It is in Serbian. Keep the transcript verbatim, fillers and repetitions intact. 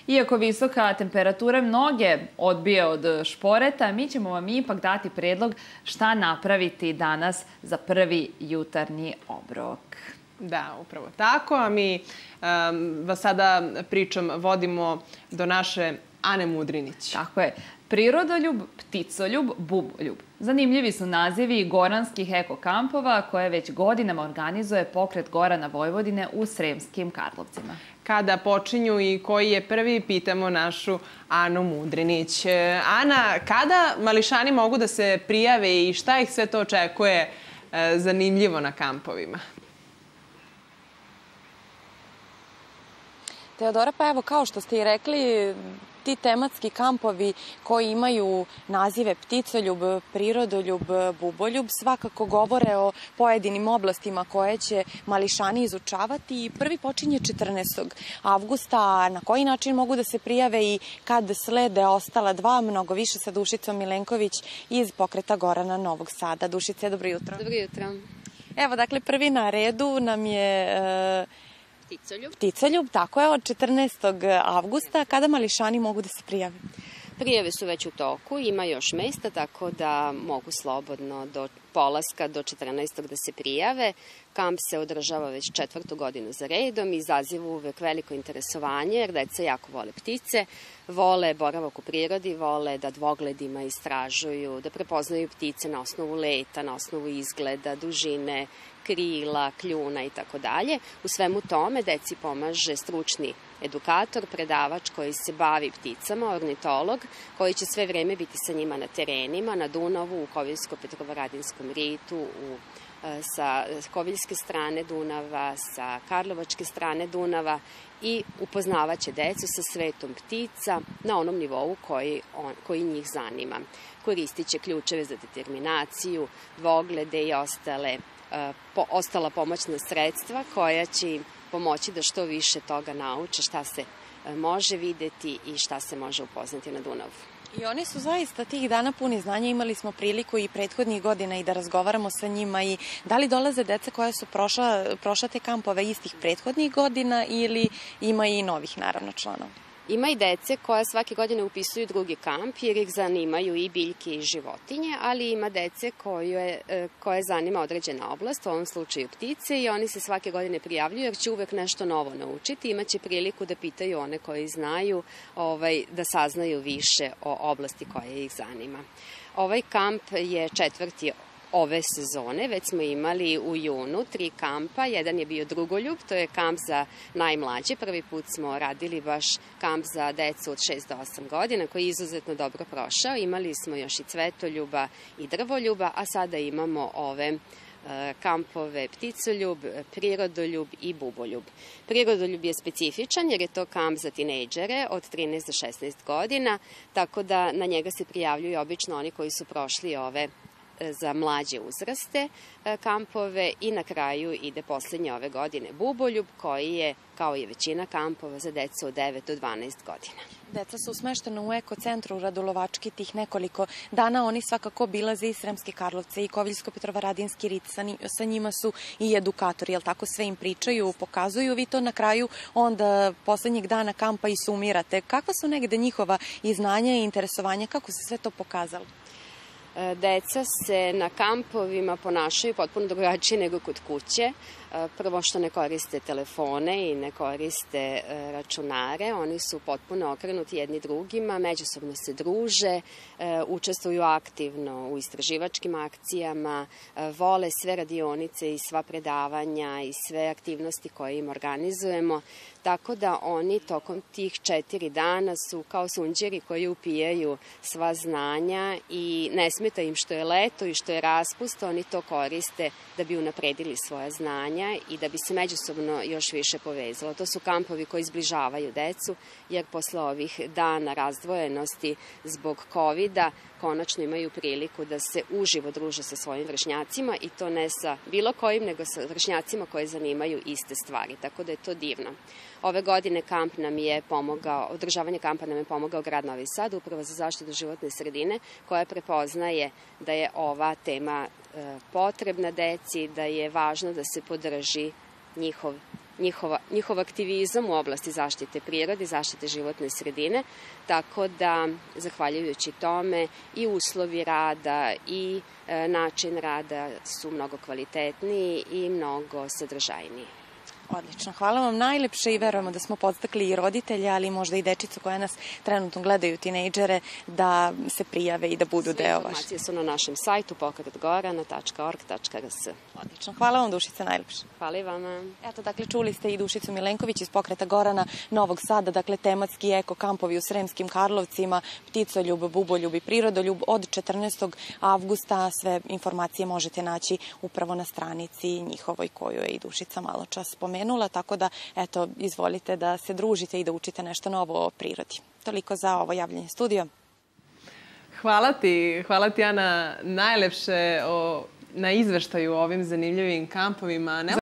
Iako visoka temperatura mnoge odbije od šporeta, mi ćemo vam ipak dati predlog šta napraviti danas za prvi jutarnji obrok. Da, upravo tako, a mi vas sada pričom vodimo do naše Ane Mudrinić. Tako je. Prirodoljub, pticoljub, buboljub. Zanimljivi su nazivi goranskih ekokampova koje već godinama organizuje Pokret Gorana Vojvodine u Sremskim Karlovcima. Kada počinju i koji je prvi, pitamo našu Anu Mudrinić. Ana, kada mališani mogu da se prijave i šta ih sve to očekuje zanimljivo na kampovima? Teodora, pa evo, kao što ste i rekli, ti tematski kampovi koji imaju nazive pticoljub, prirodoljub, buboljub svakako govore o pojedinim oblastima koje će mališani izučavati. Prvi počinje četrnaestog avgusta, a na koji način mogu da se prijave i kad slede ostala dva, mnogo više sa Dušicom Milenković iz Pokreta Gorana Novog Sada. Dušice, dobro jutro. Dobro jutro. Evo, dakle, prvi na redu nam je... E, Pticoljub. Pticoljub, tako je, od četrnaestog avgusta. Kada mališani mogu da se prijave? Prijave su već u toku, ima još mesta, tako da mogu slobodno do polaska do četrnaestog da se prijave. Kamp se održava već četvrtu godinu za redom i izaziva uvek veliko interesovanje, jer deca jako vole ptice, vole boravak u prirodi, vole da dvogledima istražuju, da prepoznaju ptice na osnovu leta, na osnovu izgleda, dužine, krila, kljuna i tako dalje. U svemu tome deci pomaže stručni edukator, predavač koji se bavi pticama, ornitolog, koji će sve vreme biti sa njima na terenima, na Dunavu, u Koviljsko-Petrovaradinskom ritu, u, sa koviljske strane Dunava, sa karlovačke strane Dunava i upoznavaće decu sa svetom ptica na onom nivou koji, on, koji njih zanima. Koristit će ključeve za determinaciju, dvoglede i ostale Po, ostala pomoćna sredstva koja će im pomoći da što više toga nauče, šta se može videti i šta se može upoznati na Dunavu. I oni su zaista tih dana puni znanja, imali smo priliku i prethodnih godina i da razgovaramo sa njima i da li dolaze deca koja su prošla, prošla te kampove istih prethodnih godina ili ima i novih naravno članova? Ima i dece koja svake godine upisuju drugi kamp jer ih zanimaju i biljke i životinje, ali ima dece koje, koje zanima određena oblast, u ovom slučaju ptice, i oni se svake godine prijavljuju jer će uvek nešto novo naučiti. Imaće priliku da pitaju one koji znaju, ovaj, da saznaju više o oblasti koja ih zanima. Ovaj kamp je četvrti ove sezone, već smo imali u junu tri kampa, jedan je bio drugoljub, to je kamp za najmlađe, prvi put smo radili baš kamp za decu od šest do osam godina koji je izuzetno dobro prošao, imali smo još i cvetoljuba i drvoljuba, a sada imamo ove kampove pticoljub, prirodoljub i buboljub. Prirodoljub je specifičan jer je to kamp za tinejdžere od trinaest do šesnaest godina, tako da na njega se prijavljuju obično oni koji su prošli ove za mlađe uzraste kampove i na kraju ide poslednje ove godine buboljub koji je, kao i većina kampova, za decu od devet do dvanaest godina. Deca su smeštena u ekocentru Radulovački tih nekoliko dana. Oni svakako bilaze i Sremske Karlovce i Koviljsko-Petrovaradinski rit. Sa njima su i edukatori, jel tako, sve im pričaju, pokazuju. Vi to na kraju onda poslednjeg dana kampa i sumirate. Kakva su negde njihova i znanja i interesovanja? Kako se sve to pokazalo? Deca se na kampovima ponašaju potpuno drugačije nego kod kuće. Prvo što ne koriste telefone i ne koriste računare, oni su potpuno okrenuti jedni drugima, međusobno se druže, učestvuju aktivno u istraživačkim akcijama, vole sve radionice i sva predavanja i sve aktivnosti koje im organizujemo, tako da oni tokom tih četiri dana su kao sunđeri koji upijaju sva znanja i ne smeta im što je leto i što je raspust, oni to koriste da bi unapredili svoja znanja i da bi se međusobno još više povezalo. To su kampovi koji zbližavaju decu, jer posle ovih dana razdvojenosti zbog kovida konačno imaju priliku da se uživo druže sa svojim vršnjacima i to ne sa bilo kojim, nego sa vršnjacima koje zanimaju iste stvari, tako da je to divno. Ove godine kamp nam je pomogao, održavanje kampa nam je pomogao grad Novi Sad, Uprava za zaštitu životne sredine, koja prepoznaje da je ova tema potrebna deci, da je važno da se podrži njihov njihova, njihov aktivizam u oblasti zaštite prirode i zaštite životne sredine, tako da, zahvaljujući tome, i uslovi rada i e, način rada su mnogo kvalitetniji i mnogo sadržajniji. Odlično. Hvala vam najlepše i verujemo da smo podstakli i roditelje, ali možda i dečicu koja nas trenutno gledaju, tinejdžere, da se prijave i da budu deo vaše. Sve informacije su na našem sajtu pokret gorana tačka org tačka r s. Odlično. Hvala vam, Dušica, najlepše. Hvala i vama. Eto, dakle, čuli ste i Dušicu Milenković iz Pokreta Gorana Novog Sada, dakle, tematski eko kampovi u Sremskim Karlovcima, pticoljub, buboljub i prirodoljub od četrnaestog avgusta. Sve informacije možete naći upravo na stranici njihovoj koju je i Dušica malo čas spomenula, tako da, eto, izvolite da se družite i da učite nešto novo o prirodi. Toliko za ovo javljanje studio. Hvala ti, hvala ti, Ana, najlepše o, na izveštaju o ovim zanimljivim kampovima.